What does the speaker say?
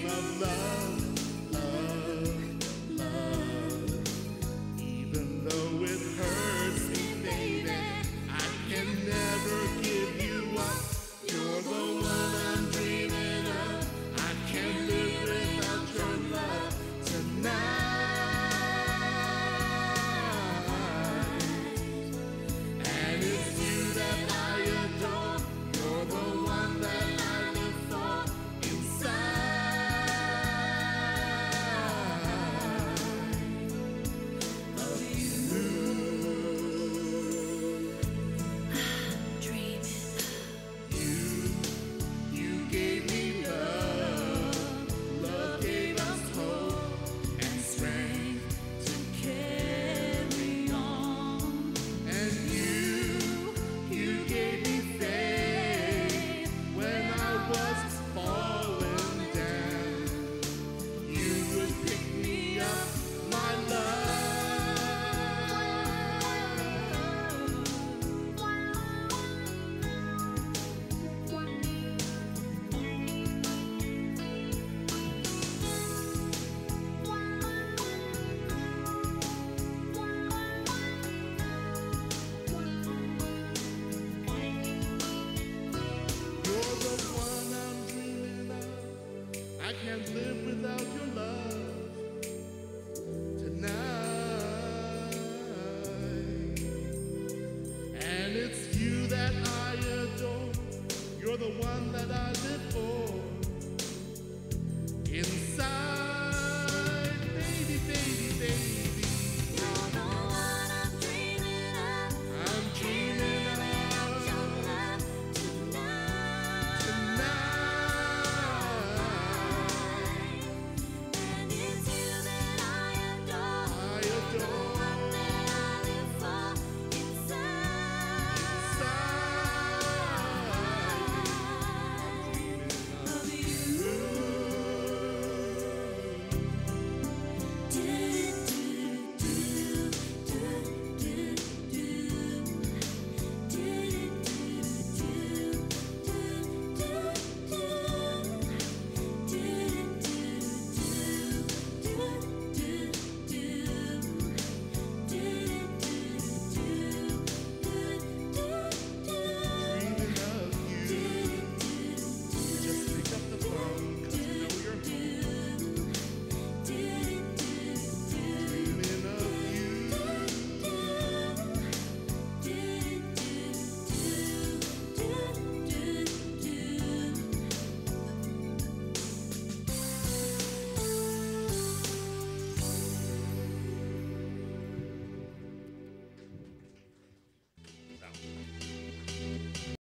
of love, love, love. Even though it hurts me, baby, I can never give you up. You're the one I'm dreaming of. I can't live without your love tonight. And it's you that I adore. You're the one that I live for inside of you. I'm dreaming of you gave me love. Love gave us hope and strength to carry on. And you gave me faith when I was falling down. You would pick me up, my love. You're the one I'm dreaming of. I can't live without your love.